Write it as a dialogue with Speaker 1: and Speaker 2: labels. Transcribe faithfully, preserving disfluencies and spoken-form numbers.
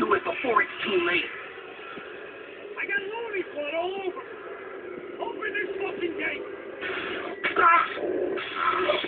Speaker 1: to it before it's too late.
Speaker 2: I got loony blood all over. Open this fucking gate.
Speaker 1: Ah!